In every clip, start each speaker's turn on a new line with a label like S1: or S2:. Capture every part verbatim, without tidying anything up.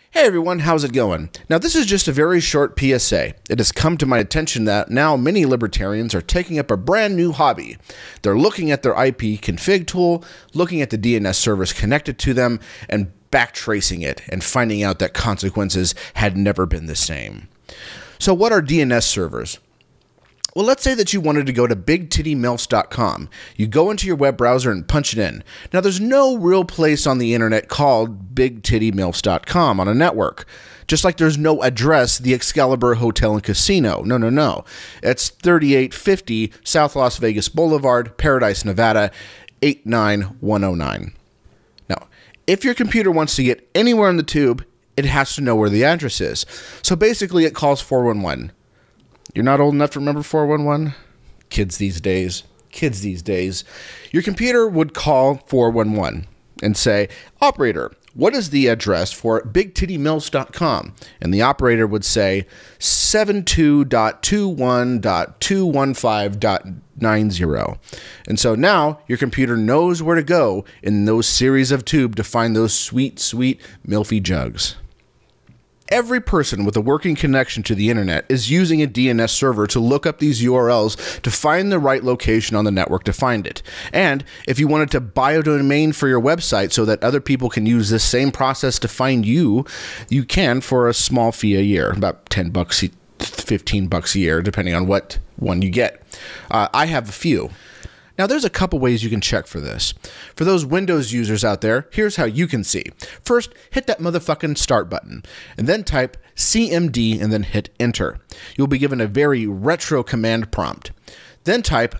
S1: Hey everyone, how's it going? Now this is just a very short P S A. It has come to my attention that now many libertarians are taking up a brand new hobby. They're looking at their I P config tool, looking at the D N S servers connected to them, and backtracing it and finding out that consequences had never been the same. So what are D N S servers? Well, let's say that you wanted to go to big titty milfs dot com. You go into your web browser and punch it in. Now, there's no real place on the internet called big titty milfs dot com on a network. Just like there's no address, the Excalibur Hotel and Casino. No, no, no. It's thirty-eight fifty South Las Vegas Boulevard, Paradise, Nevada, eight nine one oh nine. Now, if your computer wants to get anywhere in the tube, it has to know where the address is. So basically, it calls four one one. You're not old enough to remember four one one? Kids these days. Kids these days. Your computer would call four one one and say, operator, what is the address for big titty milfs dot com? And the operator would say seventy-two dot twenty-one dot two one five dot ninety. And so now your computer knows where to go in those series of tube to find those sweet, sweet milfy jugs. Every person with a working connection to the internet is using a D N S server to look up these U R Ls to find the right location on the network to find it. And if you wanted to buy a domain for your website so that other people can use this same process to find you, you can for a small fee a year, about ten bucks, fifteen bucks a year, depending on what one you get. Uh, I have a few. Now, there's a couple ways you can check for this. For those Windows users out there, here's how you can see. First, hit that motherfucking start button, and then type C M D and then hit enter. You'll be given a very retro command prompt. Then type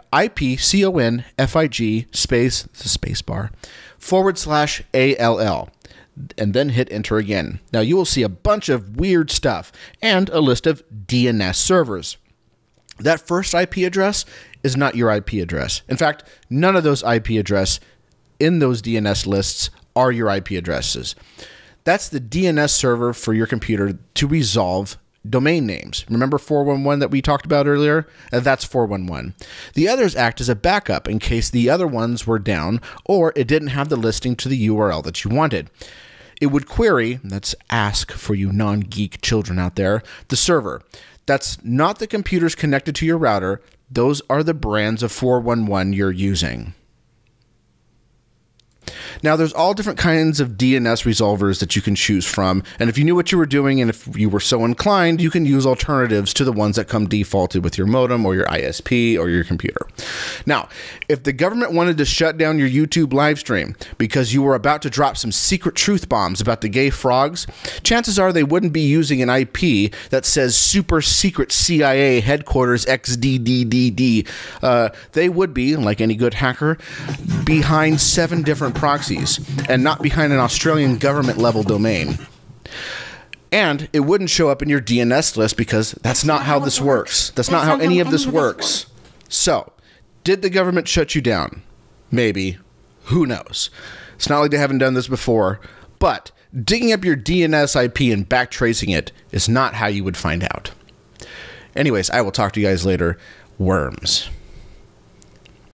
S1: ipconfig space, the space bar, forward slash A L L, and then hit enter again. Now, you will see a bunch of weird stuff and a list of D N S servers. That first I P address is not your I P address. In fact, none of those I P addresses in those D N S lists are your I P addresses. That's the D N S server for your computer to resolve domain names. Remember four one one that we talked about earlier? Uh, that's four one one. The others act as a backup in case the other ones were down or it didn't have the listing to the U R L that you wanted. It would query, that's ask for you non-geek children out there, the server. That's not the computers connected to your router. Those are the brands of four one one you're using. Now, there's all different kinds of D N S resolvers that you can choose from, and if you knew what you were doing and if you were so inclined, you can use alternatives to the ones that come defaulted with your modem or your I S P or your computer. Now, if the government wanted to shut down your YouTube live stream because you were about to drop some secret truth bombs about the gay frogs, chances are they wouldn't be using an I P that says super secret C I A headquarters X D D D D. Uh, they would be, like any good hacker, behind seven different proxies and not behind an Australian government level domain. And it wouldn't show up in your D N S list because that's not how this works. That's not how any of this works. So, did the government shut you down? Maybe. Who knows? It's not like they haven't done this before, but digging up your D N S I P and backtracing it is not how you would find out. Anyways, I will talk to you guys later. Worms.